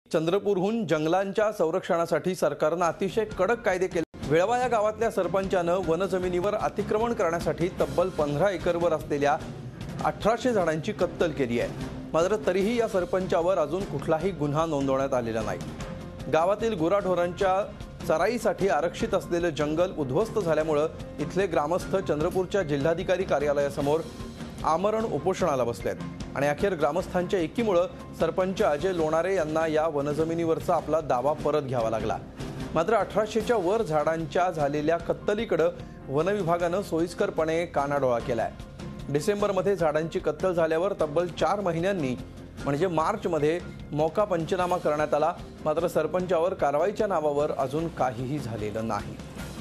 चंद्रपूरहून जंगलांच्या संरक्षणासाठी सरकारने अतिशय कडक कायदे केले। वेळवा या गावातल्या सरपंचानं वनजमिनीवर अतिक्रमण करण्यासाठी तब्बल 15 एकरवर असलेल्या 1800 झाडांची कत्तल केली आहे। मात्र तरीही या सरपंचावर अजून कुठलाही गुन्हा नोंदवण्यात आलेला नाही। गावातील गुराढोरांच्या चराईसाठी आरक्षित असलेले जंगल उद्ध्वस्त झाल्यामुळे इथले ग्रामस्थ चंद्रपूरच्या जिल्हाधिकारी कार्यालयासमोर आमरण उपोषणाला बसलेत आणि अखेर ग्रामस्थांच्या एकीमुळे सरपंच अजय लोणारे यांना या वनजमिनीवरचा आपला दावा परत घ्यावा लागला। मात्र 1800च्या वर झाडांच्या झालेल्या कत्तलीकडे वन विभागाने सोयीस्करपणे कानाडोळा केलाय। डिसेंबरमध्ये झाडांची कत्तल झाल्यावर तब्बल 4 महिन्यांनी म्हणजे मार्चमध्ये मौका पंचनामा करण्यात आला। मात्र सरपंचावर कारवाईच्या नावावर अजून काहीही झालेलं नाही।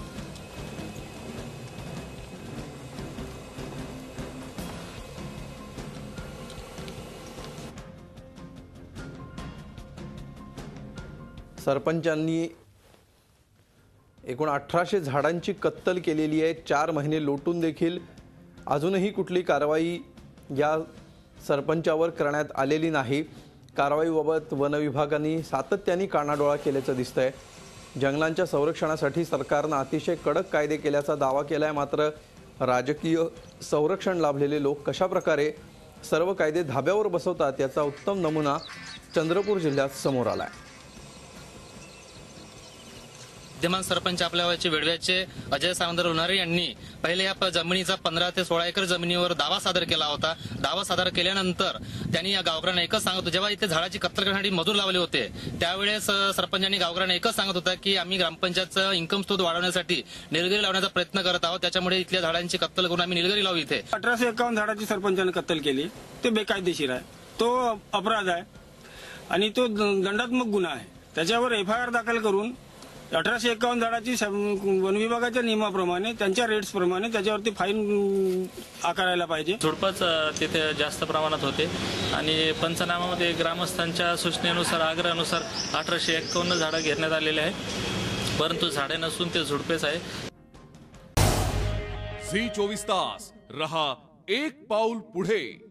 सरपंचांनी एकूण 1800 झाडांची कत्तल केलेली आहे। 4 महिने लोटून देखील अजूनही कुठली कारवाई या सरपंचावर करण्यात आलेली नाही। कारवाईबाबत वन विभागाने सातत्याने कानाडोळा केल्याचं दिसतंय। जंगलांच्या संरक्षणासाठी सरकारने अतिशय कडक कायदे केल्याचा दावा केलाय। मात्र राजकीय संरक्षण लाभलेले लोक कशा प्रकारे सर्व कायदे धाब्यावर बसवतात याचा उत्तम नमुना चंद्रपूर जिल्ह्यात समोर आलाय। विद्यमान सरपंच आपल्या वयाचे वेडव्याचे अजय सावंत लोणारे यांनी पहिले या जमिनीचा 15 ते 16 एकर जमिनीवर दावा सादर केला होता। दावा सादर केल्यानंतर त्यांनी या गावकऱ्यांना एकच सांगत होते, जेव्हा इथे झाडाची कत्तल करण्यासाठी मजूर लावले होते त्यावेळेस सरपंचांनी गावकऱ्यांना एकच सांगत होता की आम्ही ग्रामपंचायतचा इन्कम स्रोत वाढवण्यासाठी निलगिरी लावण्याचा प्रयत्न करत आहोत, त्याच्यामुळे इथल्या झाडांची कत्तल करून आम्ही निलगिरी लावू। इथे 1851 झाडाची सरपंचाने कत्तल केली, ते बेकायदेशीर आहे, तो अपराध आहे आणि तो दंडात्मक गुन्हा आहे। त्याच्यावर FIR दाखल करून 1851 झाडाची वन विभागाच्या नियमाप्रमाणे त्यांच्या रेट्स प्रमाणे त्याच्यावरती फाईन आकारायला पाहिजे। झुडपच तिथे जास्त प्रमाणात होते आणि पंचनामामध्ये ग्रामस्थांच्या सूचनेनुसार आग्रहानुसार 1851 झाडं घेण्यात आलेले आहेत, परंतु झाडे नसून ते झुडपेच आहे। झी 24 तास रहा एक पाऊल पुढे।